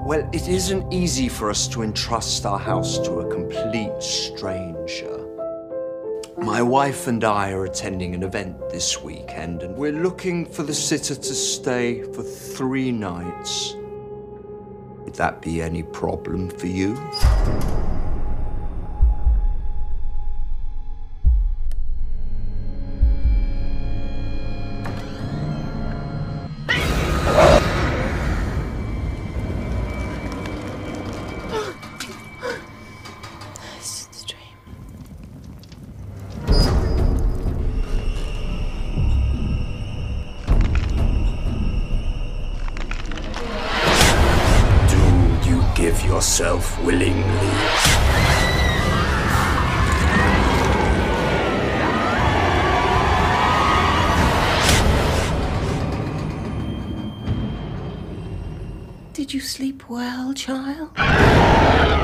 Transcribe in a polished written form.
Well, it isn't easy for us to entrust our house to a complete stranger. My wife and I are attending an event this weekend, and we're looking for the sitter to stay for 3 nights. Would that be any problem for you? It's just a dream. Do you give yourself willingly? Did you sleep well, child?